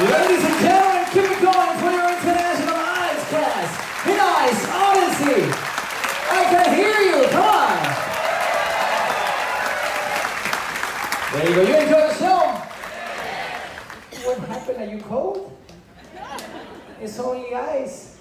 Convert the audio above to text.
Ladies and gentlemen, keep it going for your international ice class in Ice Odyssey. I can hear you, come on. There you go, you enjoy the show? What happened, are you cold? It's only ice.